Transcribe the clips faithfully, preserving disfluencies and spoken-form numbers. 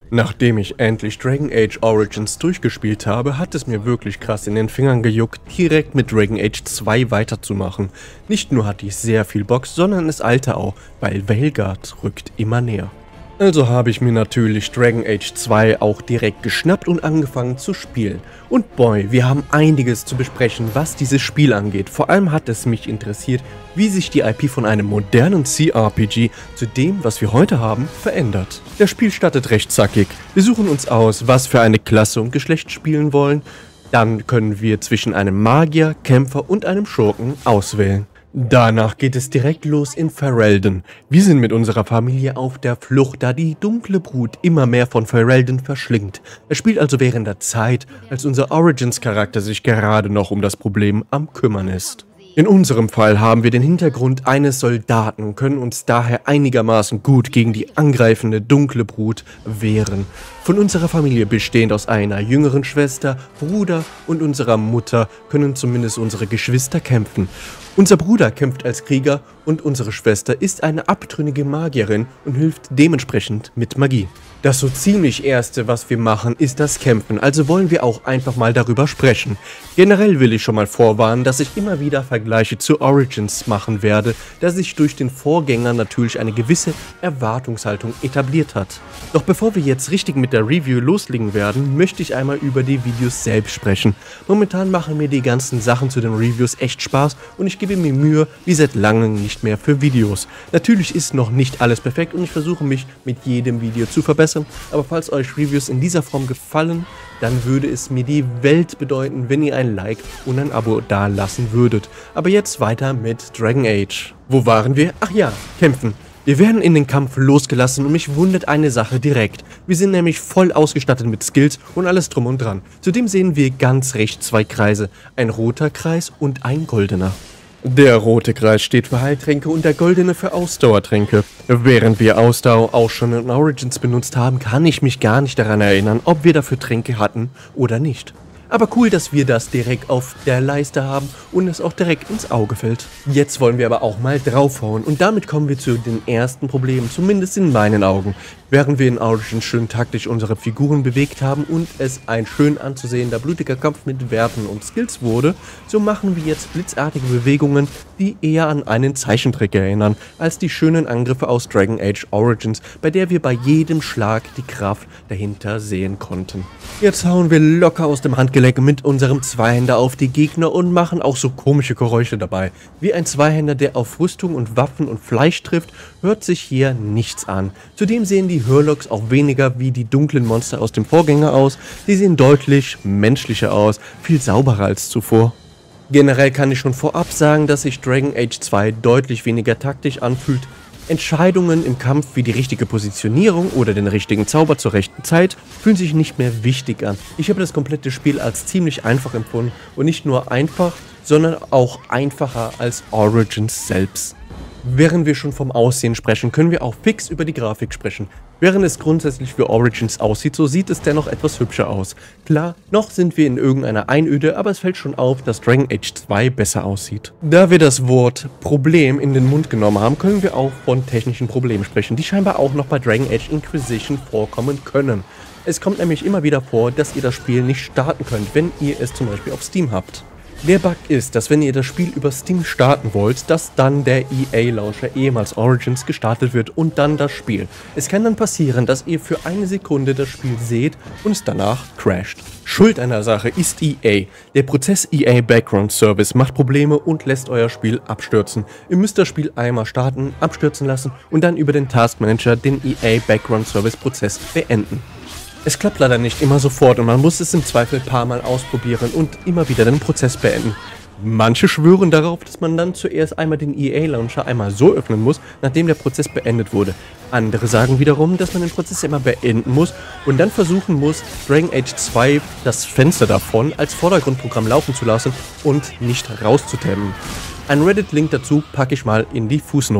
Nachdem ich endlich Dragon Age Origins durchgespielt habe, hat es mir wirklich krass in den Fingern gejuckt, direkt mit Dragon Age zwei weiterzumachen. Nicht nur hatte ich sehr viel Bock, sondern es eilte auch, weil Veilguard rückt immer näher. Also habe ich mir natürlich Dragon Age zwei auch direkt geschnappt und angefangen zu spielen. Und boy, wir haben einiges zu besprechen, was dieses Spiel angeht. Vor allem hat es mich interessiert, wie sich die I P von einem modernen C R P G zu dem, was wir heute haben, verändert. Das Spiel startet recht zackig. Wir suchen uns aus, was für eine Klasse und Geschlecht spielen wollen. Dann können wir zwischen einem Magier, Kämpfer und einem Schurken auswählen. Danach geht es direkt los in Ferelden. Wir sind mit unserer Familie auf der Flucht, da die dunkle Brut immer mehr von Ferelden verschlingt. Es spielt also während der Zeit, als unser Origins-Charakter sich gerade noch um das Problem am Kümmern ist. In unserem Fall haben wir den Hintergrund eines Soldaten und können uns daher einigermaßen gut gegen die angreifende dunkle Brut wehren. Von unserer Familie bestehend aus einer jüngeren Schwester, Bruder und unserer Mutter können zumindest unsere Geschwister kämpfen. Unser Bruder kämpft als Krieger und unsere Schwester ist eine abtrünnige Magierin und hilft dementsprechend mit Magie. Das so ziemlich erste, was wir machen, ist das Kämpfen, also wollen wir auch einfach mal darüber sprechen. Generell will ich schon mal vorwarnen, dass ich immer wieder Vergleiche zu Origins machen werde, da sich durch den Vorgänger natürlich eine gewisse Erwartungshaltung etabliert hat. Doch bevor wir jetzt richtig mit der Review loslegen werden, möchte ich einmal über die Videos selbst sprechen. Momentan machen mir die ganzen Sachen zu den Reviews echt Spaß und ich gebe mir Mühe, wie seit langem nicht mehr für Videos. Natürlich ist noch nicht alles perfekt und ich versuche mich mit jedem Video zu verbessern. Aber falls euch Reviews in dieser Form gefallen, dann würde es mir die Welt bedeuten, wenn ihr ein Like und ein Abo da lassen würdet. Aber jetzt weiter mit Dragon Age. Wo waren wir? Ach ja, kämpfen. Wir werden in den Kampf losgelassen und mich wundert eine Sache direkt. Wir sind nämlich voll ausgestattet mit Skills und alles drum und dran. Zudem sehen wir ganz rechts zwei Kreise, ein roter Kreis und ein goldener. Der rote Kreis steht für Heiltränke und der goldene für Ausdauertränke. Während wir Ausdauer auch schon in Origins benutzt haben, kann ich mich gar nicht daran erinnern, ob wir dafür Tränke hatten oder nicht. Aber cool, dass wir das direkt auf der Leiste haben und es auch direkt ins Auge fällt. Jetzt wollen wir aber auch mal draufhauen und damit kommen wir zu den ersten Problemen, zumindest in meinen Augen. Während wir in Origins schön taktisch unsere Figuren bewegt haben und es ein schön anzusehender blutiger Kampf mit Werten und Skills wurde, so machen wir jetzt blitzartige Bewegungen, die eher an einen Zeichentrick erinnern, als die schönen Angriffe aus Dragon Age Origins, bei der wir bei jedem Schlag die Kraft dahinter sehen konnten. Jetzt hauen wir locker aus dem Handgelenk mit unserem Zweihänder auf die Gegner und machen auch so komische Geräusche dabei. Wie ein Zweihänder, der auf Rüstung und Waffen und Fleisch trifft, hört sich hier nichts an. Zudem sehen die Hurlocs auch weniger wie die dunklen Monster aus dem Vorgänger aus. Sie sehen deutlich menschlicher aus, viel sauberer als zuvor. Generell kann ich schon vorab sagen, dass sich Dragon Age zwei deutlich weniger taktisch anfühlt. Entscheidungen im Kampf wie die richtige Positionierung oder den richtigen Zauber zur rechten Zeit fühlen sich nicht mehr wichtig an. Ich habe das komplette Spiel als ziemlich einfach empfunden und nicht nur einfach, sondern auch einfacher als Origins selbst. Während wir schon vom Aussehen sprechen, können wir auch fix über die Grafik sprechen. Während es grundsätzlich für Origins aussieht, so sieht es dennoch etwas hübscher aus. Klar, noch sind wir in irgendeiner Einöde, aber es fällt schon auf, dass Dragon Age zwei besser aussieht. Da wir das Wort Problem in den Mund genommen haben, können wir auch von technischen Problemen sprechen, die scheinbar auch noch bei Dragon Age Inquisition vorkommen können. Es kommt nämlich immer wieder vor, dass ihr das Spiel nicht starten könnt, wenn ihr es zum Beispiel auf Steam habt. Der Bug ist, dass wenn ihr das Spiel über Steam starten wollt, dass dann der E A-Launcher ehemals Origins gestartet wird und dann das Spiel. Es kann dann passieren, dass ihr für eine Sekunde das Spiel seht und es danach crasht. Schuld einer Sache ist E A. Der Prozess E A Background Service macht Probleme und lässt euer Spiel abstürzen. Ihr müsst das Spiel einmal starten, abstürzen lassen und dann über den Task Manager den E A Background Service Prozess beenden. Es klappt leider nicht immer sofort und man muss es im Zweifel ein paar Mal ausprobieren und immer wieder den Prozess beenden. Manche schwören darauf, dass man dann zuerst einmal den E A-Launcher einmal so öffnen muss, nachdem der Prozess beendet wurde. Andere sagen wiederum, dass man den Prozess immer beenden muss und dann versuchen muss, Dragon Age zwei das Fenster davon als Vordergrundprogramm laufen zu lassen und nicht rauszutemmen. Ein Reddit-Link dazu packe ich mal in die Fußnoten.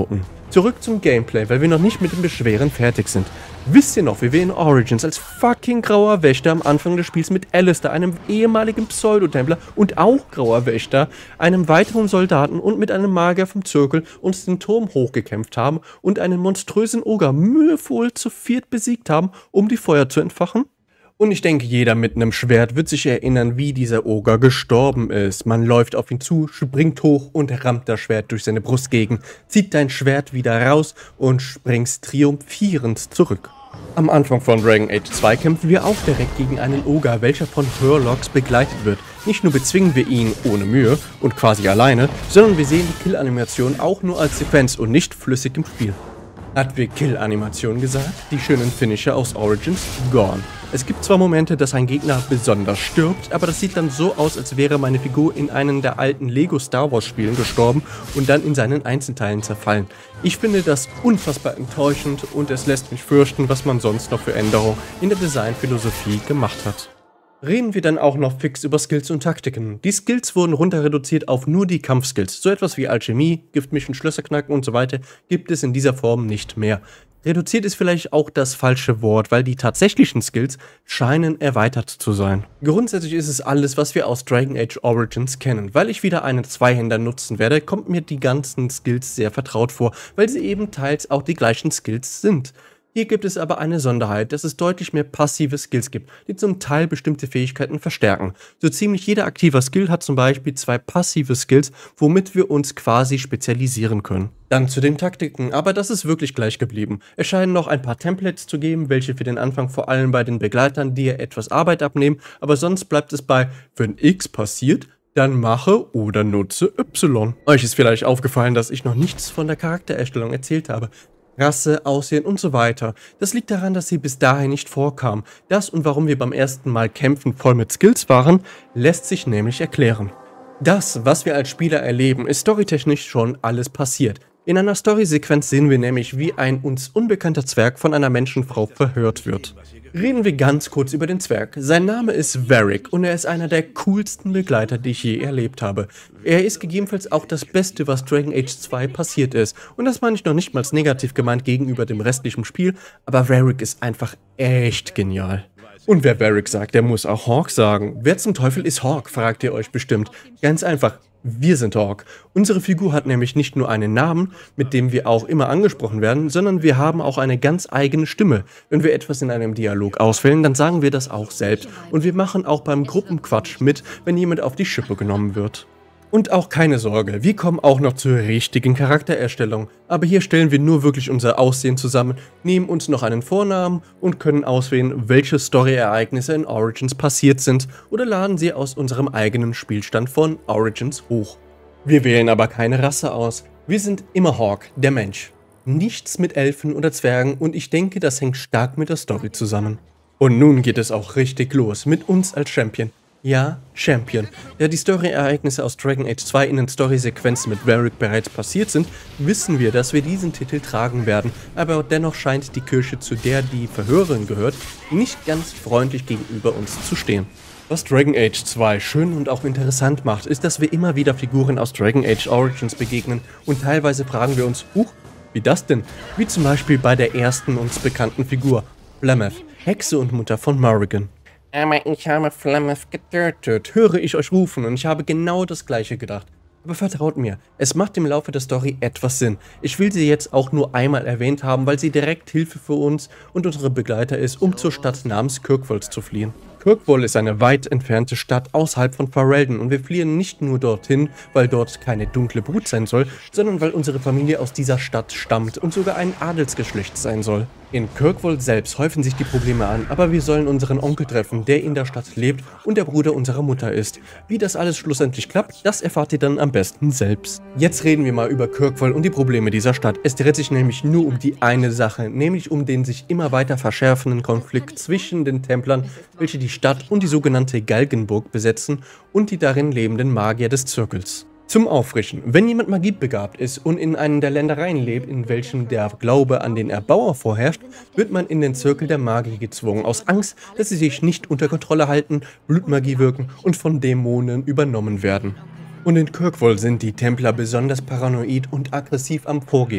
Zurück zum Gameplay, weil wir noch nicht mit dem Beschweren fertig sind. Wisst ihr noch, wie wir in Origins als fucking grauer Wächter am Anfang des Spiels mit Alistair, einem ehemaligen Pseudotempler und auch grauer Wächter, einem weiteren Soldaten und mit einem Magier vom Zirkel uns den Turm hochgekämpft haben und einen monströsen Oger mühevoll zu viert besiegt haben, um die Feuer zu entfachen? Und ich denke, jeder mit einem Schwert wird sich erinnern, wie dieser Oger gestorben ist. Man läuft auf ihn zu, springt hoch und rammt das Schwert durch seine Brustgegend, zieht dein Schwert wieder raus und springst triumphierend zurück. Am Anfang von Dragon Age zwei kämpfen wir auch direkt gegen einen Oger, welcher von Hurlocs begleitet wird. Nicht nur bezwingen wir ihn ohne Mühe und quasi alleine, sondern wir sehen die Kill-Animation auch nur als Sequenz und nicht flüssig im Spiel. Hat wir Kill-Animation gesagt? Die schönen Finisher aus Origins? Gone. Es gibt zwar Momente, dass ein Gegner besonders stirbt, aber das sieht dann so aus, als wäre meine Figur in einem der alten Lego Star Wars Spielen gestorben und dann in seinen Einzelteilen zerfallen. Ich finde das unfassbar enttäuschend und es lässt mich fürchten, was man sonst noch für Änderungen in der Designphilosophie gemacht hat. Reden wir dann auch noch fix über Skills und Taktiken. Die Skills wurden runter reduziert auf nur die Kampfskills. So etwas wie Alchemie, Giftmischen, Schlösser knacken und so weiter gibt es in dieser Form nicht mehr. Reduziert ist vielleicht auch das falsche Wort, weil die tatsächlichen Skills scheinen erweitert zu sein. Grundsätzlich ist es alles, was wir aus Dragon Age Origins kennen. Weil ich wieder einen Zweihänder nutzen werde, kommt mir die ganzen Skills sehr vertraut vor, weil sie eben teils auch die gleichen Skills sind. Hier gibt es aber eine Sonderheit, dass es deutlich mehr passive Skills gibt, die zum Teil bestimmte Fähigkeiten verstärken. So ziemlich jeder aktiver Skill hat zum Beispiel zwei passive Skills, womit wir uns quasi spezialisieren können. Dann zu den Taktiken, aber das ist wirklich gleich geblieben. Es scheinen noch ein paar Templates zu geben, welche für den Anfang vor allem bei den Begleitern dir etwas Arbeit abnehmen, aber sonst bleibt es bei, wenn X passiert, dann mache oder nutze Y. Euch ist vielleicht aufgefallen, dass ich noch nichts von der Charaktererstellung erzählt habe. Rasse, Aussehen und so weiter. Das liegt daran, dass sie bis dahin nicht vorkam. Das und warum wir beim ersten Mal kämpfen voll mit Skills waren, lässt sich nämlich erklären. Das, was wir als Spieler erleben, ist storytechnisch schon alles passiert. In einer Storysequenz sehen wir nämlich, wie ein uns unbekannter Zwerg von einer Menschenfrau verhört wird. Reden wir ganz kurz über den Zwerg. Sein Name ist Varric und er ist einer der coolsten Begleiter, die ich je erlebt habe. Er ist gegebenenfalls auch das Beste, was Dragon Age zwei passiert ist. Und das meine ich noch nicht mal negativ gemeint gegenüber dem restlichen Spiel, aber Varric ist einfach echt genial. Und wer Varric sagt, der muss auch Hawk sagen. Wer zum Teufel ist Hawk, fragt ihr euch bestimmt. Ganz einfach. Wir sind Hawk. Unsere Figur hat nämlich nicht nur einen Namen, mit dem wir auch immer angesprochen werden, sondern wir haben auch eine ganz eigene Stimme. Wenn wir etwas in einem Dialog auswählen, dann sagen wir das auch selbst. Und wir machen auch beim Gruppenquatsch mit, wenn jemand auf die Schippe genommen wird. Und auch keine Sorge, wir kommen auch noch zur richtigen Charaktererstellung. Aber hier stellen wir nur wirklich unser Aussehen zusammen, nehmen uns noch einen Vornamen und können auswählen, welche Story-Ereignisse in Origins passiert sind oder laden sie aus unserem eigenen Spielstand von Origins hoch. Wir wählen aber keine Rasse aus. Wir sind immer Hawk, der Mensch. Nichts mit Elfen oder Zwergen und ich denke, das hängt stark mit der Story zusammen. Und nun geht es auch richtig los mit uns als Champion. Ja, Champion. Da die Story-Ereignisse aus Dragon Age zwei in den Story-Sequenzen mit Varric bereits passiert sind, wissen wir, dass wir diesen Titel tragen werden, aber dennoch scheint die Kirche, zu der die Verhörerin gehört, nicht ganz freundlich gegenüber uns zu stehen. Was Dragon Age zwei schön und auch interessant macht, ist, dass wir immer wieder Figuren aus Dragon Age Origins begegnen und teilweise fragen wir uns, huch, wie das denn? Wie zum Beispiel bei der ersten uns bekannten Figur, Flameth, Hexe und Mutter von Morrigan. Aber ich habe Flameth getötet, höre ich euch rufen und ich habe genau das gleiche gedacht. Aber vertraut mir, es macht im Laufe der Story etwas Sinn. Ich will sie jetzt auch nur einmal erwähnt haben, weil sie direkt Hilfe für uns und unsere Begleiter ist, um zur Stadt namens Kirkwall zu fliehen. Kirkwall ist eine weit entfernte Stadt außerhalb von Ferelden und wir fliehen nicht nur dorthin, weil dort keine dunkle Brut sein soll, sondern weil unsere Familie aus dieser Stadt stammt und sogar ein Adelsgeschlecht sein soll. In Kirkwall selbst häufen sich die Probleme an, aber wir sollen unseren Onkel treffen, der in der Stadt lebt und der Bruder unserer Mutter ist. Wie das alles schlussendlich klappt, das erfahrt ihr dann am besten selbst. Jetzt reden wir mal über Kirkwall und die Probleme dieser Stadt. Es dreht sich nämlich nur um die eine Sache, nämlich um den sich immer weiter verschärfenden Konflikt zwischen den Templern, welche die Stadt und die sogenannte Galgenburg besetzen und die darin lebenden Magier des Zirkels. Zum Auffrischen: Wenn jemand magiebegabt ist und in einem der Ländereien lebt, in welchem der Glaube an den Erbauer vorherrscht, wird man in den Zirkel der Magie gezwungen, aus Angst, dass sie sich nicht unter Kontrolle halten, Blutmagie wirken und von Dämonen übernommen werden. Und in Kirkwall sind die Templer besonders paranoid und aggressiv am Vorgehen.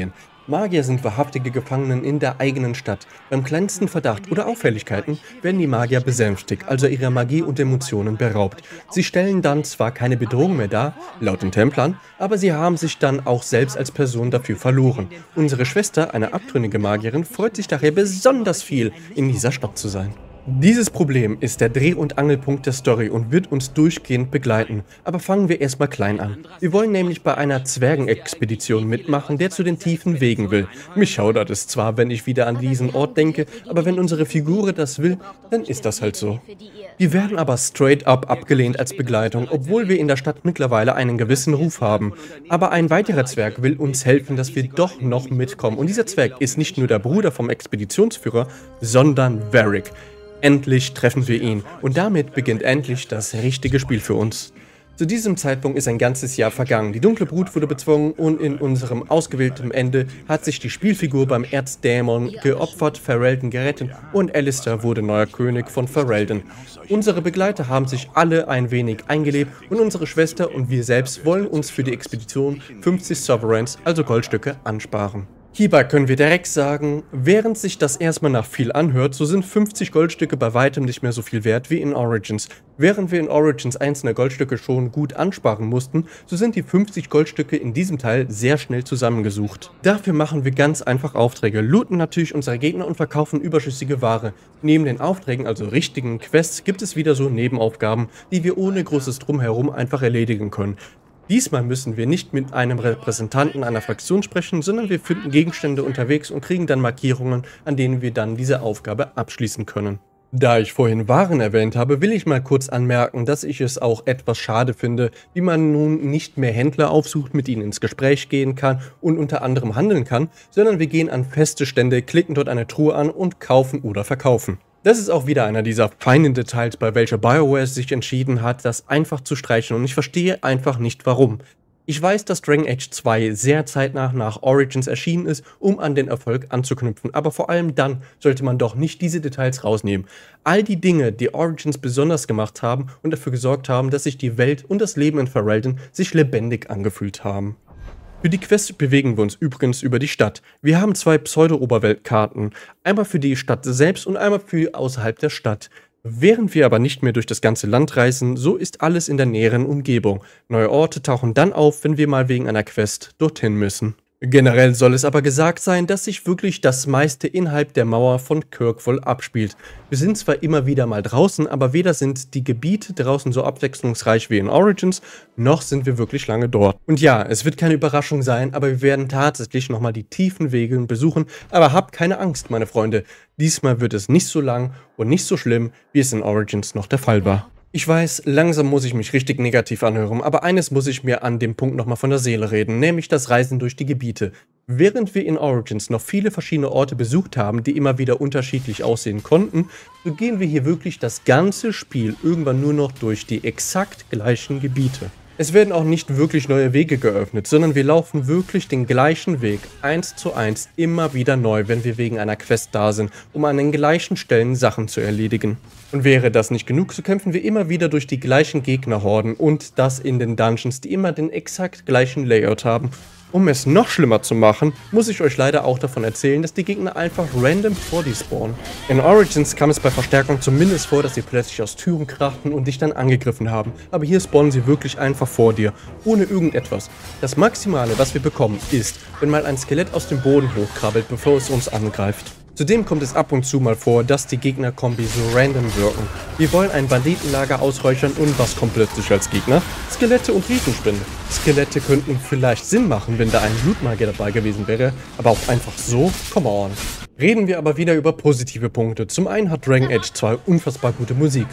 Magier sind wahrhaftige Gefangenen in der eigenen Stadt. Beim kleinsten Verdacht oder Auffälligkeiten werden die Magier besänftigt, also ihrer Magie und Emotionen beraubt. Sie stellen dann zwar keine Bedrohung mehr dar, laut den Templern, aber sie haben sich dann auch selbst als Person dafür verloren. Unsere Schwester, eine abtrünnige Magierin, freut sich daher besonders viel, in dieser Stadt zu sein. Dieses Problem ist der Dreh- und Angelpunkt der Story und wird uns durchgehend begleiten. Aber fangen wir erstmal klein an. Wir wollen nämlich bei einer Zwergenexpedition mitmachen, der zu den tiefen Wegen will. Mich schaudert es zwar, wenn ich wieder an diesen Ort denke, aber wenn unsere Figur das will, dann ist das halt so. Wir werden aber straight up abgelehnt als Begleitung, obwohl wir in der Stadt mittlerweile einen gewissen Ruf haben. Aber ein weiterer Zwerg will uns helfen, dass wir doch noch mitkommen. Und dieser Zwerg ist nicht nur der Bruder vom Expeditionsführer, sondern Varric. Endlich treffen wir ihn und damit beginnt endlich das richtige Spiel für uns. Zu diesem Zeitpunkt ist ein ganzes Jahr vergangen, die dunkle Brut wurde bezwungen und in unserem ausgewählten Ende hat sich die Spielfigur beim Erzdämon geopfert, Ferelden gerettet und Alistair wurde neuer König von Ferelden. Unsere Begleiter haben sich alle ein wenig eingelebt und unsere Schwester und wir selbst wollen uns für die Expedition fünfzig Sovereigns, also Goldstücke, ansparen. Hierbei können wir direkt sagen, während sich das erstmal nach viel anhört, so sind fünfzig Goldstücke bei weitem nicht mehr so viel wert wie in Origins. Während wir in Origins einzelne Goldstücke schon gut ansparen mussten, so sind die fünfzig Goldstücke in diesem Teil sehr schnell zusammengesucht. Dafür machen wir ganz einfach Aufträge, looten natürlich unsere Gegner und verkaufen überschüssige Ware. Neben den Aufträgen, also richtigen Quests, gibt es wieder so Nebenaufgaben, die wir ohne großes Drumherum einfach erledigen können. Diesmal müssen wir nicht mit einem Repräsentanten einer Fraktion sprechen, sondern wir finden Gegenstände unterwegs und kriegen dann Markierungen, an denen wir dann diese Aufgabe abschließen können. Da ich vorhin Waren erwähnt habe, will ich mal kurz anmerken, dass ich es auch etwas schade finde, wie man nun nicht mehr Händler aufsucht, mit ihnen ins Gespräch gehen kann und unter anderem handeln kann, sondern wir gehen an feste Stände, klicken dort eine Truhe an und kaufen oder verkaufen. Das ist auch wieder einer dieser feinen Details, bei welcher BioWare sich entschieden hat, das einfach zu streichen und ich verstehe einfach nicht warum. Ich weiß, dass Dragon Age zwei sehr zeitnah nach Origins erschienen ist, um an den Erfolg anzuknüpfen, aber vor allem dann sollte man doch nicht diese Details rausnehmen. All die Dinge, die Origins besonders gemacht haben und dafür gesorgt haben, dass sich die Welt und das Leben in Ferelden sich lebendig angefühlt haben. Für die Quest bewegen wir uns übrigens über die Stadt. Wir haben zwei Pseudo-Oberweltkarten, einmal für die Stadt selbst und einmal für außerhalb der Stadt. Während wir aber nicht mehr durch das ganze Land reisen, so ist alles in der näheren Umgebung. Neue Orte tauchen dann auf, wenn wir mal wegen einer Quest dorthin müssen. Generell soll es aber gesagt sein, dass sich wirklich das meiste innerhalb der Mauer von Kirkwall abspielt. Wir sind zwar immer wieder mal draußen, aber weder sind die Gebiete draußen so abwechslungsreich wie in Origins, noch sind wir wirklich lange dort. Und ja, es wird keine Überraschung sein, aber wir werden tatsächlich nochmal die tiefen Wege besuchen, aber habt keine Angst, meine Freunde. Diesmal wird es nicht so lang und nicht so schlimm, wie es in Origins noch der Fall war. Ich weiß, langsam muss ich mich richtig negativ anhören, aber eines muss ich mir an dem Punkt nochmal von der Seele reden, nämlich das Reisen durch die Gebiete. Während wir in Origins noch viele verschiedene Orte besucht haben, die immer wieder unterschiedlich aussehen konnten, so gehen wir hier wirklich das ganze Spiel irgendwann nur noch durch die exakt gleichen Gebiete. Es werden auch nicht wirklich neue Wege geöffnet, sondern wir laufen wirklich den gleichen Weg, eins zu eins, immer wieder neu, wenn wir wegen einer Quest da sind, um an den gleichen Stellen Sachen zu erledigen. Und wäre das nicht genug, so kämpfen wir immer wieder durch die gleichen Gegnerhorden und das in den Dungeons, die immer den exakt gleichen Layout haben. Um es noch schlimmer zu machen, muss ich euch leider auch davon erzählen, dass die Gegner einfach random vor dir spawnen. In Origins kam es bei Verstärkung zumindest vor, dass sie plötzlich aus Türen krachten und dich dann angegriffen haben. Aber hier spawnen sie wirklich einfach vor dir, ohne irgendetwas. Das Maximale, was wir bekommen, ist, wenn mal ein Skelett aus dem Boden hochkrabbelt, bevor es uns angreift. Zudem kommt es ab und zu mal vor, dass die Gegner-Kombi so random wirken. Wir wollen ein Banditenlager ausräuchern und was kommt plötzlich als Gegner? Skelette und Riesenspinnen. Skelette könnten vielleicht Sinn machen, wenn da ein Blutmagier dabei gewesen wäre, aber auch einfach so? Come on. Reden wir aber wieder über positive Punkte. Zum einen hat Dragon Age zwei unfassbar gute Musik.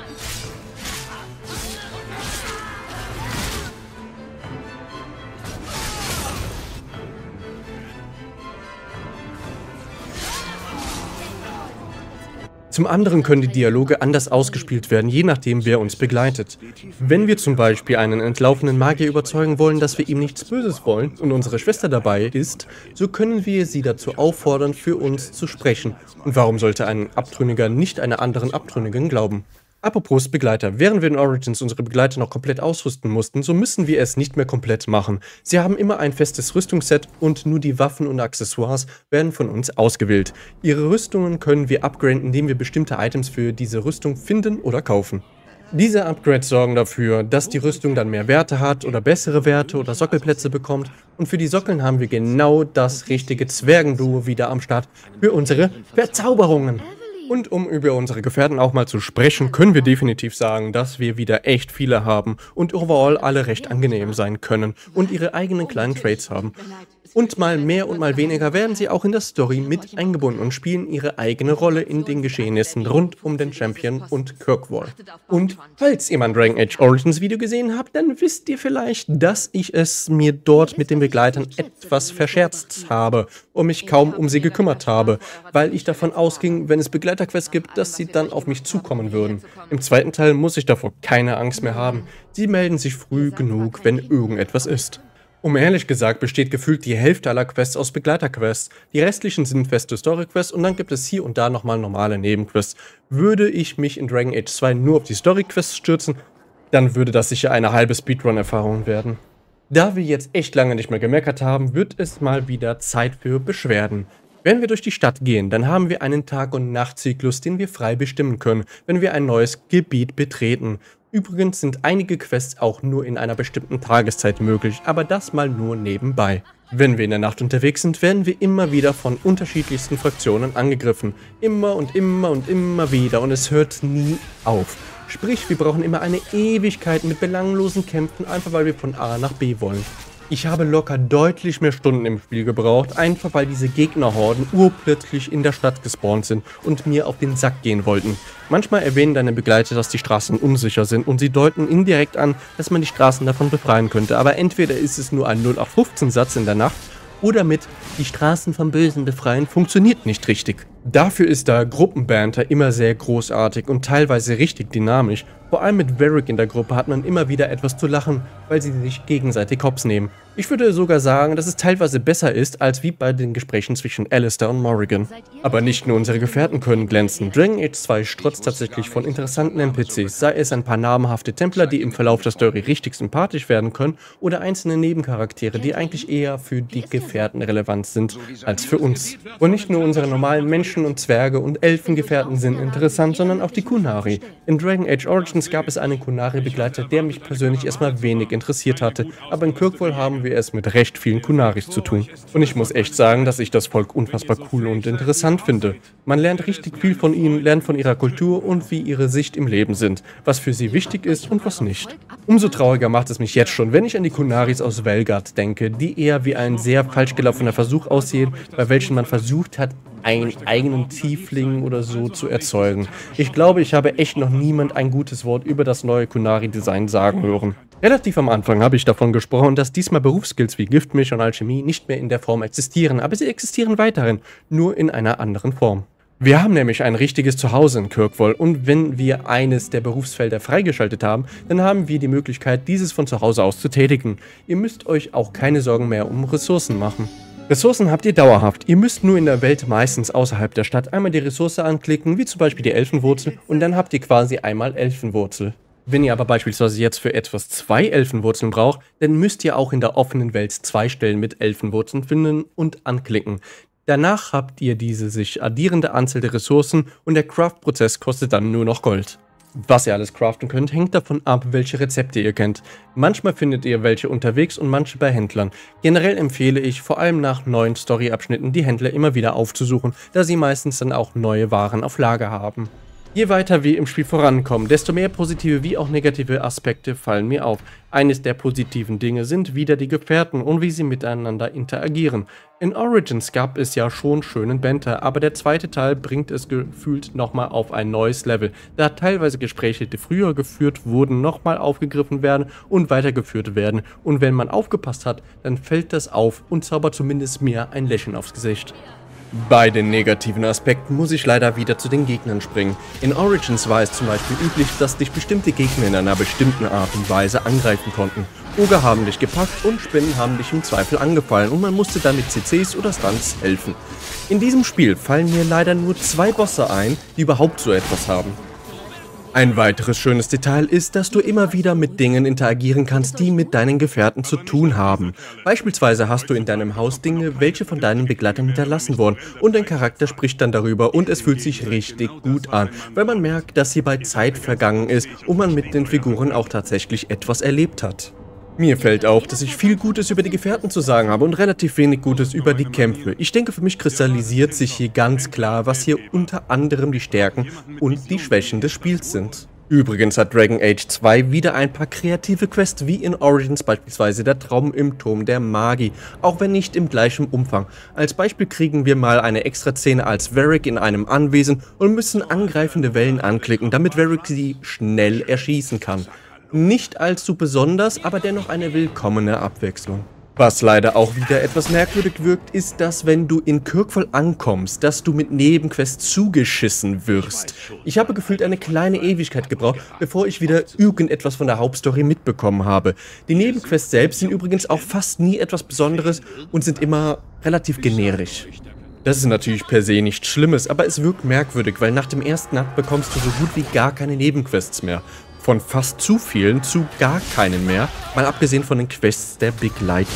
Zum anderen können die Dialoge anders ausgespielt werden, je nachdem wer uns begleitet. Wenn wir zum Beispiel einen entlaufenen Magier überzeugen wollen, dass wir ihm nichts Böses wollen und unsere Schwester dabei ist, so können wir sie dazu auffordern, für uns zu sprechen. Und warum sollte ein Abtrünniger nicht einer anderen Abtrünnigen glauben? Apropos Begleiter, während wir in Origins unsere Begleiter noch komplett ausrüsten mussten, so müssen wir es nicht mehr komplett machen. Sie haben immer ein festes Rüstungsset und nur die Waffen und Accessoires werden von uns ausgewählt. Ihre Rüstungen können wir upgraden, indem wir bestimmte Items für diese Rüstung finden oder kaufen. Diese Upgrades sorgen dafür, dass die Rüstung dann mehr Werte hat oder bessere Werte oder Sockelplätze bekommt. Und für die Sockeln haben wir genau das richtige Zwergenduo wieder am Start für unsere Verzauberungen. Und um über unsere Gefährten auch mal zu sprechen, können wir definitiv sagen, dass wir wieder echt viele haben und overall alle recht angenehm sein können und ihre eigenen kleinen Traits haben. Und mal mehr und mal weniger werden sie auch in der Story mit eingebunden und spielen ihre eigene Rolle in den Geschehnissen rund um den Champion und Kirkwall. Und falls ihr mein Dragon Age Origins Video gesehen habt, dann wisst ihr vielleicht, dass ich es mir dort mit den Begleitern etwas verscherzt habe und mich kaum um sie gekümmert habe, weil ich davon ausging, wenn es Begleiterquests gibt, dass sie dann auf mich zukommen würden. Im zweiten Teil muss ich davor keine Angst mehr haben. Sie melden sich früh genug, wenn irgendetwas ist. Um ehrlich gesagt besteht gefühlt die Hälfte aller Quests aus Begleiterquests. Die restlichen sind feste Storyquests und dann gibt es hier und da nochmal normale Nebenquests. Würde ich mich in Dragon Age zwei nur auf die Storyquests stürzen, dann würde das sicher eine halbe Speedrun-Erfahrung werden. Da wir jetzt echt lange nicht mehr gemeckert haben, wird es mal wieder Zeit für Beschwerden. Wenn wir durch die Stadt gehen, dann haben wir einen Tag- und Nachtzyklus, den wir frei bestimmen können, wenn wir ein neues Gebiet betreten. Übrigens sind einige Quests auch nur in einer bestimmten Tageszeit möglich, aber das mal nur nebenbei. Wenn wir in der Nacht unterwegs sind, werden wir immer wieder von unterschiedlichsten Fraktionen angegriffen. Immer und immer und immer wieder und es hört nie auf. Sprich, wir brauchen immer eine Ewigkeit mit belanglosen Kämpfen, einfach weil wir von A nach B wollen. Ich habe locker deutlich mehr Stunden im Spiel gebraucht, einfach weil diese Gegnerhorden urplötzlich in der Stadt gespawnt sind und mir auf den Sack gehen wollten. Manchmal erwähnen deine Begleiter, dass die Straßen unsicher sind und sie deuten indirekt an, dass man die Straßen davon befreien könnte, aber entweder ist es nur ein null acht fünfzehn Satz in der Nacht oder mit "Die Straßen vom Bösen befreien" funktioniert nicht richtig. Dafür ist da Gruppenbanter immer sehr großartig und teilweise richtig dynamisch. Vor allem mit Varric in der Gruppe hat man immer wieder etwas zu lachen, weil sie sich gegenseitig hops nehmen. Ich würde sogar sagen, dass es teilweise besser ist, als wie bei den Gesprächen zwischen Alistair und Morrigan. Aber nicht nur unsere Gefährten können glänzen. Dragon Age zwei strotzt tatsächlich von interessanten N P Cs, sei es ein paar namhafte Templer, die im Verlauf der Story richtig sympathisch werden können, oder einzelne Nebencharaktere, die eigentlich eher für die Gefährten relevant sind, als für uns. Und nicht nur unsere normalen Menschen und Zwerge und Elfengefährten sind interessant, sondern auch die Qunari. In Dragon Age Origins gab es einen Qunari-Begleiter, der mich persönlich erstmal wenig interessiert hatte, aber in Kirkwall haben wir es mit recht vielen Qunaris zu tun. Und ich muss echt sagen, dass ich das Volk unfassbar cool und interessant finde. Man lernt richtig viel von ihnen, lernt von ihrer Kultur und wie ihre Sicht im Leben sind, was für sie wichtig ist und was nicht. Umso trauriger macht es mich jetzt schon, wenn ich an die Qunaris aus Velgard denke, die eher wie ein sehr falsch gelaufener Versuch aussehen, bei welchen man versucht hat, einen eigenen Tiefling oder so zu erzeugen. Ich glaube, ich habe echt noch niemand ein gutes Wort über das neue Qunari-Design sagen hören. Relativ am Anfang habe ich davon gesprochen, dass diesmal Berufsskills wie Giftmisch und Alchemie nicht mehr in der Form existieren, aber sie existieren weiterhin, nur in einer anderen Form. Wir haben nämlich ein richtiges Zuhause in Kirkwall und wenn wir eines der Berufsfelder freigeschaltet haben, dann haben wir die Möglichkeit, dieses von zu Hause aus zu tätigen. Ihr müsst euch auch keine Sorgen mehr um Ressourcen machen. Ressourcen habt ihr dauerhaft. Ihr müsst nur in der Welt meistens außerhalb der Stadt einmal die Ressource anklicken, wie zum Beispiel die Elfenwurzel, und dann habt ihr quasi einmal Elfenwurzel. Wenn ihr aber beispielsweise jetzt für etwas zwei Elfenwurzeln braucht, dann müsst ihr auch in der offenen Welt zwei Stellen mit Elfenwurzeln finden und anklicken. Danach habt ihr diese sich addierende Anzahl der Ressourcen und der Craft-Prozess kostet dann nur noch Gold. Was ihr alles craften könnt, hängt davon ab, welche Rezepte ihr kennt. Manchmal findet ihr welche unterwegs und manche bei Händlern. Generell empfehle ich, vor allem nach neuen Story-Abschnitten, die Händler immer wieder aufzusuchen, da sie meistens dann auch neue Waren auf Lager haben. Je weiter wir im Spiel vorankommen, desto mehr positive wie auch negative Aspekte fallen mir auf. Eines der positiven Dinge sind wieder die Gefährten und wie sie miteinander interagieren. In Origins gab es ja schon schönen Banter, aber der zweite Teil bringt es gefühlt nochmal auf ein neues Level, da teilweise Gespräche, die früher geführt wurden, nochmal aufgegriffen werden und weitergeführt werden. Und wenn man aufgepasst hat, dann fällt das auf und zaubert zumindest mir ein Lächeln aufs Gesicht. Bei den negativen Aspekten muss ich leider wieder zu den Gegnern springen. In Origins war es zum Beispiel üblich, dass dich bestimmte Gegner in einer bestimmten Art und Weise angreifen konnten. Oger haben dich gepackt und Spinnen haben dich im Zweifel angefallen und man musste dann mit C Cs oder Stunts helfen. In diesem Spiel fallen mir leider nur zwei Bosse ein, die überhaupt so etwas haben. Ein weiteres schönes Detail ist, dass du immer wieder mit Dingen interagieren kannst, die mit deinen Gefährten zu tun haben. Beispielsweise hast du in deinem Haus Dinge, welche von deinen Begleitern hinterlassen wurden und dein Charakter spricht dann darüber und es fühlt sich richtig gut an, weil man merkt, dass hierbei Zeit vergangen ist und man mit den Figuren auch tatsächlich etwas erlebt hat. Mir fällt auf, dass ich viel Gutes über die Gefährten zu sagen habe und relativ wenig Gutes über die Kämpfe. Ich denke, für mich kristallisiert sich hier ganz klar, was hier unter anderem die Stärken und die Schwächen des Spiels sind. Übrigens hat Dragon Age zwei wieder ein paar kreative Quests wie in Origins, beispielsweise der Traum im Turm der Magie, auch wenn nicht im gleichen Umfang. Als Beispiel kriegen wir mal eine extra Szene als Varric in einem Anwesen und müssen angreifende Wellen anklicken, damit Varric sie schnell erschießen kann. Nicht allzu besonders, aber dennoch eine willkommene Abwechslung. Was leider auch wieder etwas merkwürdig wirkt, ist, dass wenn du in Kirkwall ankommst, dass du mit Nebenquests zugeschissen wirst. Ich habe gefühlt eine kleine Ewigkeit gebraucht, bevor ich wieder irgendetwas von der Hauptstory mitbekommen habe. Die Nebenquests selbst sind übrigens auch fast nie etwas Besonderes und sind immer relativ generisch. Das ist natürlich per se nichts Schlimmes, aber es wirkt merkwürdig, weil nach dem ersten Akt bekommst du so gut wie gar keine Nebenquests mehr. Von fast zu vielen zu gar keinen mehr, mal abgesehen von den Quests der Begleiter.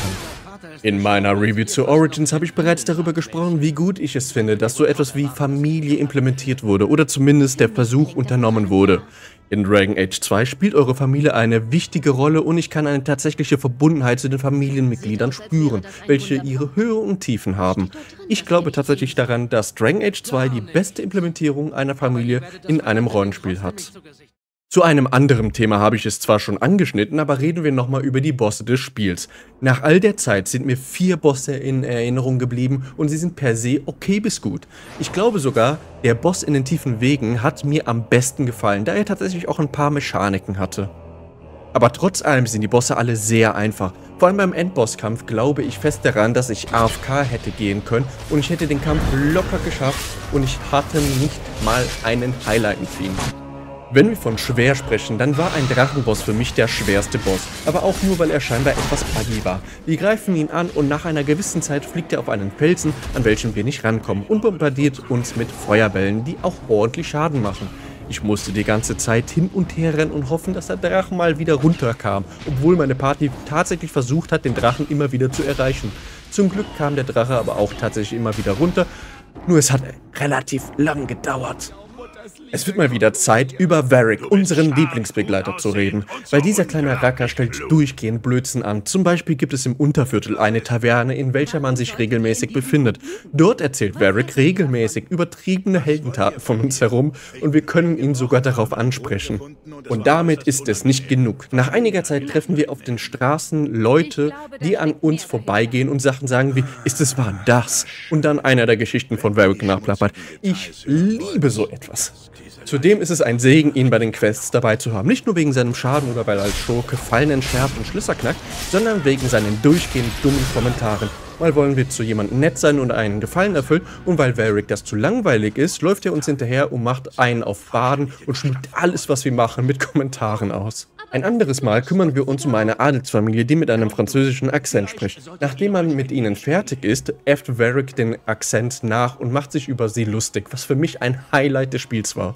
In meiner Review zu Origins habe ich bereits darüber gesprochen, wie gut ich es finde, dass so etwas wie Familie implementiert wurde oder zumindest der Versuch unternommen wurde. In Dragon Age zwei spielt eure Familie eine wichtige Rolle und ich kann eine tatsächliche Verbundenheit zu den Familienmitgliedern spüren, welche ihre Höhen und Tiefen haben. Ich glaube tatsächlich daran, dass Dragon Age zwei die beste Implementierung einer Familie in einem Rollenspiel hat. Zu einem anderen Thema habe ich es zwar schon angeschnitten, aber reden wir nochmal über die Bosse des Spiels. Nach all der Zeit sind mir vier Bosse in Erinnerung geblieben und sie sind per se okay bis gut. Ich glaube sogar, der Boss in den tiefen Wegen hat mir am besten gefallen, da er tatsächlich auch ein paar Mechaniken hatte. Aber trotz allem sind die Bosse alle sehr einfach. Vor allem beim Endbosskampf glaube ich fest daran, dass ich A F K hätte gehen können und ich hätte den Kampf locker geschafft und ich hatte nicht mal einen Highlight mit ihm. Wenn wir von schwer sprechen, dann war ein Drachenboss für mich der schwerste Boss, aber auch nur, weil er scheinbar etwas buggy war. Wir greifen ihn an und nach einer gewissen Zeit fliegt er auf einen Felsen, an welchen wir nicht rankommen und bombardiert uns mit Feuerbällen, die auch ordentlich Schaden machen. Ich musste die ganze Zeit hin und her rennen und hoffen, dass der Drachen mal wieder runterkam, obwohl meine Party tatsächlich versucht hat, den Drachen immer wieder zu erreichen. Zum Glück kam der Drache aber auch tatsächlich immer wieder runter, nur es hat relativ lang gedauert. Es wird mal wieder Zeit, über Varric, unseren Lieblingsbegleiter, zu reden, weil dieser kleine Racker stellt durchgehend Blödsinn an. Zum Beispiel gibt es im Unterviertel eine Taverne, in welcher man sich regelmäßig befindet. Dort erzählt Varric regelmäßig übertriebene Heldentaten von uns herum und wir können ihn sogar darauf ansprechen. Und damit ist es nicht genug. Nach einiger Zeit treffen wir auf den Straßen Leute, die an uns vorbeigehen und Sachen sagen wie, ist es wahr das? Und dann einer der Geschichten von Varric nachplappert. Ich liebe so etwas. Zudem ist es ein Segen, ihn bei den Quests dabei zu haben. Nicht nur wegen seinem Schaden oder weil er als Schurke Fallen entschärft und Schlösser knackt, sondern wegen seinen durchgehend dummen Kommentaren. Mal wollen wir zu jemandem nett sein und einen Gefallen erfüllen und weil Varric das zu langweilig ist, läuft er uns hinterher und macht einen auf Baden und schmückt alles, was wir machen, mit Kommentaren aus. Ein anderes Mal kümmern wir uns um eine Adelsfamilie, die mit einem französischen Akzent spricht. Nachdem man mit ihnen fertig ist, äfft Varric den Akzent nach und macht sich über sie lustig, was für mich ein Highlight des Spiels war.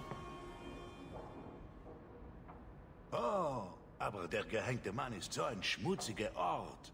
Oh, aber der gehängte Mann ist so ein schmutziger Ort.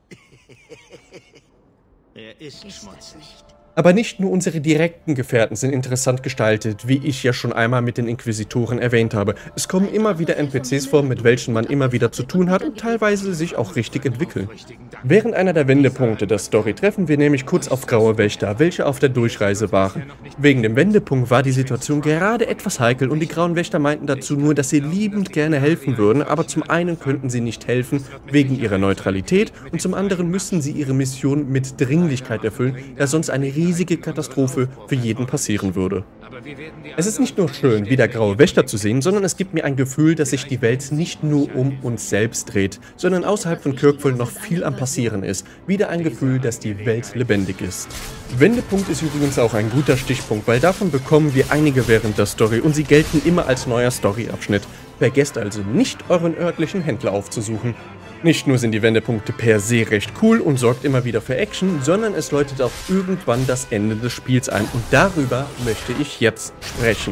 Er ist schmutzig. Aber nicht nur unsere direkten Gefährten sind interessant gestaltet, wie ich ja schon einmal mit den Inquisitoren erwähnt habe. Es kommen immer wieder N P Cs vor, mit welchen man immer wieder zu tun hat und teilweise sich auch richtig entwickeln. Während einer der Wendepunkte der Story treffen wir nämlich kurz auf Graue Wächter, welche auf der Durchreise waren. Wegen dem Wendepunkt war die Situation gerade etwas heikel und die Grauen Wächter meinten dazu nur, dass sie liebend gerne helfen würden, aber zum einen könnten sie nicht helfen wegen ihrer Neutralität und zum anderen müssten sie ihre Mission mit Dringlichkeit erfüllen, da sonst eine riesige Katastrophe für jeden passieren würde. Es ist nicht nur schön, wieder Graue Wächter zu sehen, sondern es gibt mir ein Gefühl, dass sich die Welt nicht nur um uns selbst dreht, sondern außerhalb von Kirkwall noch viel am Passieren ist. Wieder ein Gefühl, dass die Welt lebendig ist. Wendepunkt ist übrigens auch ein guter Stichpunkt, weil davon bekommen wir einige während der Story und sie gelten immer als neuer Storyabschnitt. Vergesst also nicht, euren örtlichen Händler aufzusuchen. Nicht nur sind die Wendepunkte per se recht cool und sorgt immer wieder für Action, sondern es läutet auch irgendwann das Ende des Spiels ein und darüber möchte ich jetzt sprechen.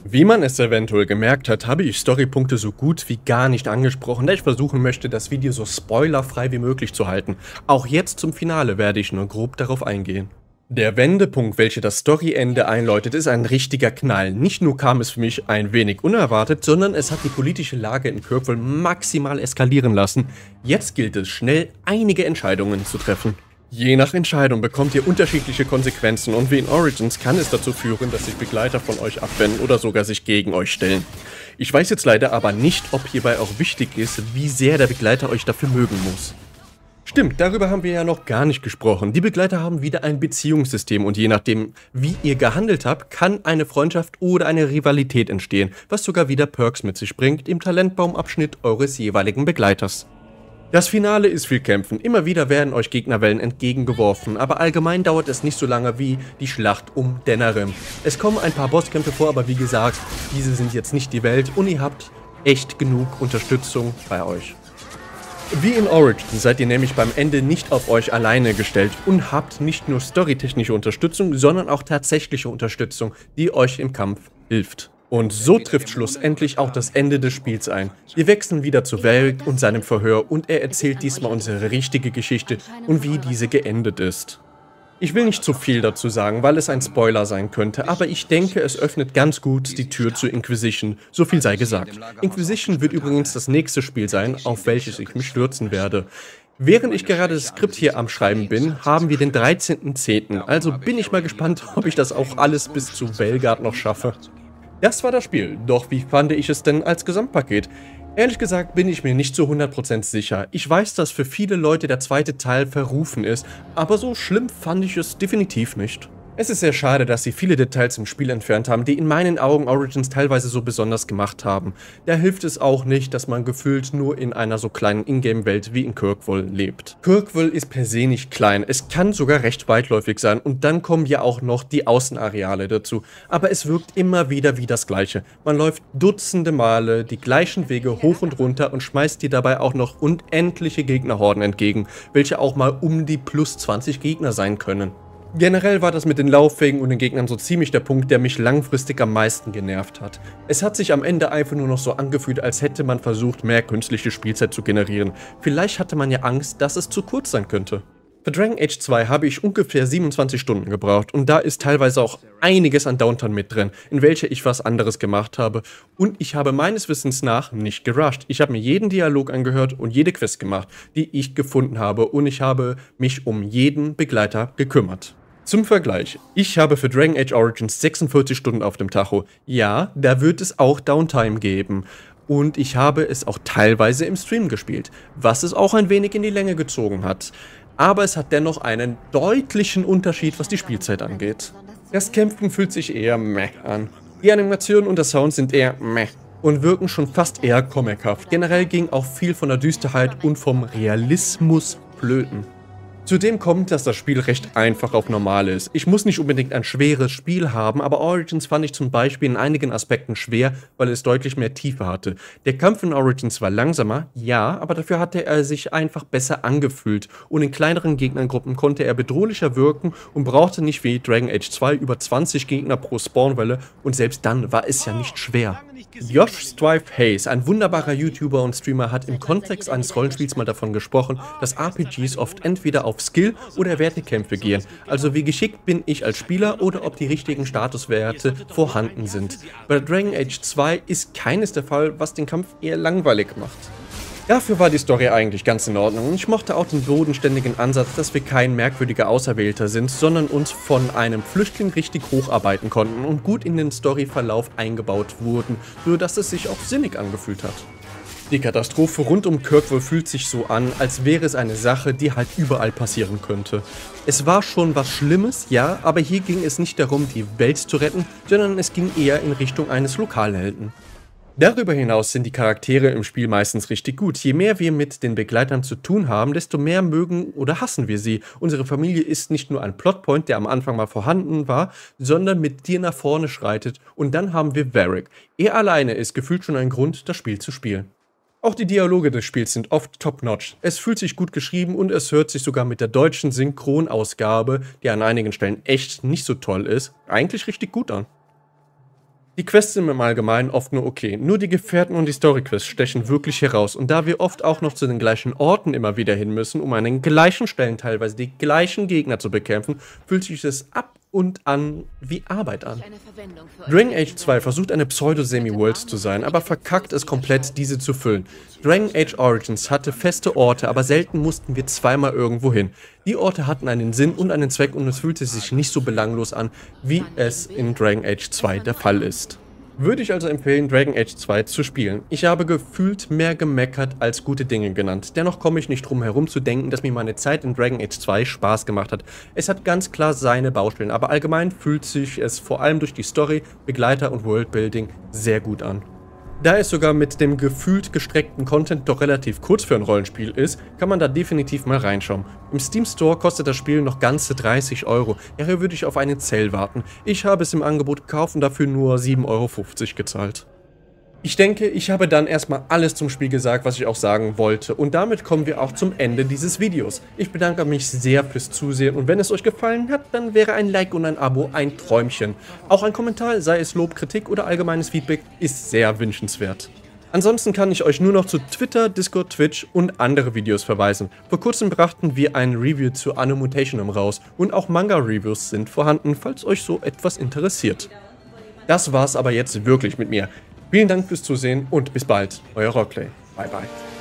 Wie man es eventuell gemerkt hat, habe ich Storypunkte so gut wie gar nicht angesprochen, da ich versuchen möchte, das Video so spoilerfrei wie möglich zu halten. Auch jetzt zum Finale werde ich nur grob darauf eingehen. Der Wendepunkt, welcher das Storyende einläutet, ist ein richtiger Knall. Nicht nur kam es für mich ein wenig unerwartet, sondern es hat die politische Lage in Kirkwall maximal eskalieren lassen. Jetzt gilt es, schnell einige Entscheidungen zu treffen. Je nach Entscheidung bekommt ihr unterschiedliche Konsequenzen und wie in Origins kann es dazu führen, dass sich Begleiter von euch abwenden oder sogar sich gegen euch stellen. Ich weiß jetzt leider aber nicht, ob hierbei auch wichtig ist, wie sehr der Begleiter euch dafür mögen muss. Stimmt, darüber haben wir ja noch gar nicht gesprochen. Die Begleiter haben wieder ein Beziehungssystem und je nachdem, wie ihr gehandelt habt, kann eine Freundschaft oder eine Rivalität entstehen, was sogar wieder Perks mit sich bringt im Talentbaumabschnitt eures jeweiligen Begleiters. Das Finale ist viel Kämpfen, immer wieder werden euch Gegnerwellen entgegengeworfen, aber allgemein dauert es nicht so lange wie die Schlacht um Denerim. Es kommen ein paar Bosskämpfe vor, aber wie gesagt, diese sind jetzt nicht die Welt und ihr habt echt genug Unterstützung bei euch. Wie in Origins seid ihr nämlich beim Ende nicht auf euch alleine gestellt und habt nicht nur storytechnische Unterstützung, sondern auch tatsächliche Unterstützung, die euch im Kampf hilft. Und so trifft schlussendlich auch das Ende des Spiels ein. Wir wechseln wieder zu Varric und seinem Verhör und er erzählt diesmal unsere richtige Geschichte und wie diese geendet ist. Ich will nicht zu viel dazu sagen, weil es ein Spoiler sein könnte, aber ich denke, es öffnet ganz gut die Tür zu Inquisition, so viel sei gesagt. Inquisition wird übrigens das nächste Spiel sein, auf welches ich mich stürzen werde. Während ich gerade das Skript hier am Schreiben bin, haben wir den dreizehnten zehnten Also bin ich mal gespannt, ob ich das auch alles bis zu Velgard noch schaffe. Das war das Spiel, doch wie fand ich es denn als Gesamtpaket? Ehrlich gesagt bin ich mir nicht zu hundert Prozent sicher. Ich weiß, dass für viele Leute der zweite Teil verrufen ist, aber so schlimm fand ich es definitiv nicht. Es ist sehr schade, dass sie viele Details im Spiel entfernt haben, die in meinen Augen Origins teilweise so besonders gemacht haben. Da hilft es auch nicht, dass man gefühlt nur in einer so kleinen Ingame-Welt wie in Kirkwall lebt. Kirkwall ist per se nicht klein, es kann sogar recht weitläufig sein und dann kommen ja auch noch die Außenareale dazu. Aber es wirkt immer wieder wie das Gleiche. Man läuft dutzende Male die gleichen Wege hoch und runter und schmeißt dir dabei auch noch unendliche Gegnerhorden entgegen, welche auch mal um die plus zwanzig Gegner sein können. Generell war das mit den Laufwegen und den Gegnern so ziemlich der Punkt, der mich langfristig am meisten genervt hat. Es hat sich am Ende einfach nur noch so angefühlt, als hätte man versucht, mehr künstliche Spielzeit zu generieren. Vielleicht hatte man ja Angst, dass es zu kurz sein könnte. Für Dragon Age zwei habe ich ungefähr siebenundzwanzig Stunden gebraucht und da ist teilweise auch einiges an Downtime mit drin, in welcher ich was anderes gemacht habe. Und ich habe meines Wissens nach nicht gerusht. Ich habe mir jeden Dialog angehört und jede Quest gemacht, die ich gefunden habe und ich habe mich um jeden Begleiter gekümmert. Zum Vergleich, ich habe für Dragon Age Origins sechsundvierzig Stunden auf dem Tacho. Ja, da wird es auch Downtime geben. Und ich habe es auch teilweise im Stream gespielt, was es auch ein wenig in die Länge gezogen hat. Aber es hat dennoch einen deutlichen Unterschied, was die Spielzeit angeht. Das Kämpfen fühlt sich eher meh an. Die Animationen und der Sound sind eher meh und wirken schon fast eher comichaft. Generell ging auch viel von der Düsterheit und vom Realismus flöten. Zudem kommt, dass das Spiel recht einfach auf normal ist. Ich muss nicht unbedingt ein schweres Spiel haben, aber Origins fand ich zum Beispiel in einigen Aspekten schwer, weil es deutlich mehr Tiefe hatte. Der Kampf in Origins war langsamer, ja, aber dafür hatte er sich einfach besser angefühlt und in kleineren Gegnergruppen konnte er bedrohlicher wirken und brauchte nicht wie Dragon Age zwei über zwanzig Gegner pro Spawnwelle und selbst dann war es ja nicht schwer. Josh Strive Hayes, ein wunderbarer YouTuber und Streamer, hat im Kontext eines Rollenspiels mal davon gesprochen, dass R P Gs oft entweder auf Skill- oder Wertekämpfe gehen, also wie geschickt bin ich als Spieler oder ob die richtigen Statuswerte vorhanden sind. Bei Dragon Age zwei ist keines der Fall, was den Kampf eher langweilig macht. Dafür war die Story eigentlich ganz in Ordnung und ich mochte auch den bodenständigen Ansatz, dass wir kein merkwürdiger Auserwählter sind, sondern uns von einem Flüchtling richtig hocharbeiten konnten und gut in den Storyverlauf eingebaut wurden, sodass es sich auch sinnig angefühlt hat. Die Katastrophe rund um Kirkwall fühlt sich so an, als wäre es eine Sache, die halt überall passieren könnte. Es war schon was Schlimmes, ja, aber hier ging es nicht darum, die Welt zu retten, sondern es ging eher in Richtung eines Lokalhelden. Darüber hinaus sind die Charaktere im Spiel meistens richtig gut. Je mehr wir mit den Begleitern zu tun haben, desto mehr mögen oder hassen wir sie. Unsere Familie ist nicht nur ein Plotpoint, der am Anfang mal vorhanden war, sondern mit dir nach vorne schreitet. Und dann haben wir Varric. Er alleine ist gefühlt schon ein Grund, das Spiel zu spielen. Auch die Dialoge des Spiels sind oft top-notch. Es fühlt sich gut geschrieben und es hört sich sogar mit der deutschen Synchronausgabe, die an einigen Stellen echt nicht so toll ist, eigentlich richtig gut an. Die Quests sind im Allgemeinen oft nur okay, nur die Gefährten und die Story-Quests stechen wirklich heraus und da wir oft auch noch zu den gleichen Orten immer wieder hin müssen, um an den gleichen Stellen teilweise die gleichen Gegner zu bekämpfen, fühlt sich es ab und an wie Arbeit an. Dragon Age zwei versucht eine Pseudo-Semi-World zu sein, aber verkackt es komplett, diese zu füllen. Dragon Age Origins hatte feste Orte, aber selten mussten wir zweimal irgendwo hin. Die Orte hatten einen Sinn und einen Zweck und es fühlte sich nicht so belanglos an, wie es in Dragon Age zwei der Fall ist. Würde ich also empfehlen, Dragon Age zwei zu spielen. Ich habe gefühlt mehr gemeckert als gute Dinge genannt. Dennoch komme ich nicht drum herum zu denken, dass mir meine Zeit in Dragon Age zwei Spaß gemacht hat. Es hat ganz klar seine Baustellen, aber allgemein fühlt sich es vor allem durch die Story, Begleiter und Worldbuilding sehr gut an. Da es sogar mit dem gefühlt gestreckten Content doch relativ kurz für ein Rollenspiel ist, kann man da definitiv mal reinschauen. Im Steam Store kostet das Spiel noch ganze dreißig Euro, daher würde ich auf einen Sale warten. Ich habe es im Angebot gekauft und dafür nur sieben Euro fünfzig gezahlt. Ich denke, ich habe dann erstmal alles zum Spiel gesagt, was ich auch sagen wollte und damit kommen wir auch zum Ende dieses Videos. Ich bedanke mich sehr fürs Zusehen und wenn es euch gefallen hat, dann wäre ein Like und ein Abo ein Träumchen. Auch ein Kommentar, sei es Lob, Kritik oder allgemeines Feedback, ist sehr wünschenswert. Ansonsten kann ich euch nur noch zu Twitter, Discord, Twitch und andere Videos verweisen. Vor kurzem brachten wir ein Review zu Anno Mutationum raus und auch Manga-Reviews sind vorhanden, falls euch so etwas interessiert. Das war's aber jetzt wirklich mit mir. Vielen Dank fürs Zusehen und bis bald, euer Rockley. Bye bye.